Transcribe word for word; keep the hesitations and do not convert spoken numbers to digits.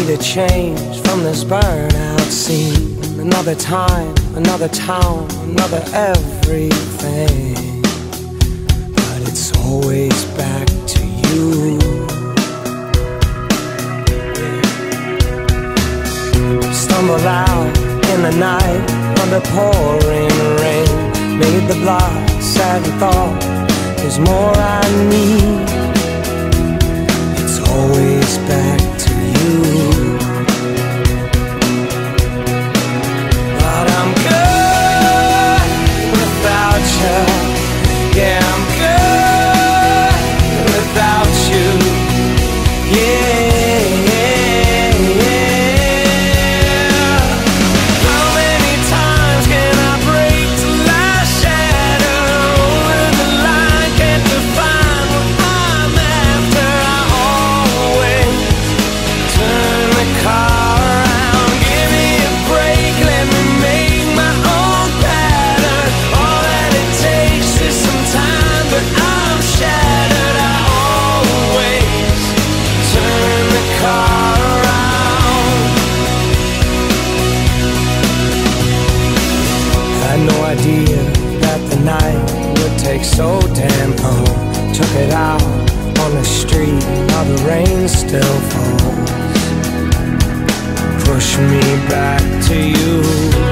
to change from this burnout scene. Another time, another town, another everything, but it's always back to you. Stumble out in the night under pouring rain. Made the block, sad thought, there's more I need. It's always back to you. But I'm good without you. Yeah, I'm good without you. Yeah. No idea that the night would take so damn long. Took it out on the street while the rain still falls. Push me back to you.